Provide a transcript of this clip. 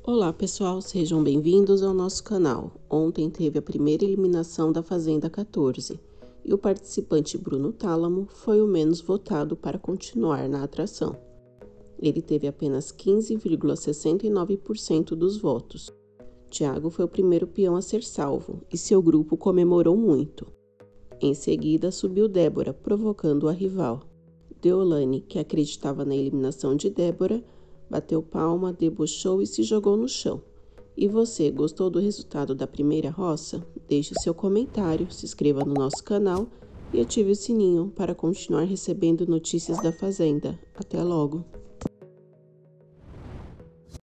Olá pessoal, sejam bem-vindos ao nosso canal. Ontem teve a primeira eliminação da Fazenda 14 e o participante Bruno Tálamo foi o menos votado para continuar na atração. Ele teve apenas 15,69% dos votos. Thiago foi o primeiro peão a ser salvo e seu grupo comemorou muito. Em seguida subiu Débora, provocando a rival. Deolane, que acreditava na eliminação de Débora, bateu palma, debochou e se jogou no chão. E você, gostou do resultado da primeira roça? Deixe seu comentário, se inscreva no nosso canal e ative o sininho para continuar recebendo notícias da Fazenda. Até logo!